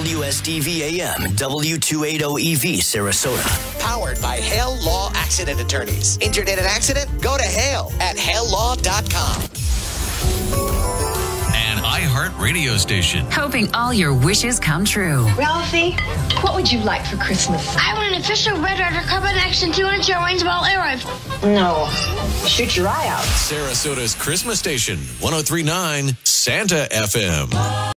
WSDV AM, W280EV, Sarasota. Powered by Hale Law Accident Attorneys. Injured in an accident? Go to Hale at HaleLaw.com. An iHeart radio station. Hoping all your wishes come true. Ralphie, what would you like for Christmas? I want an official Red Ryder Carbon Action 200 range ball air rifle. No. Shoot your eye out. Sarasota's Christmas station, 103.9 Santa FM.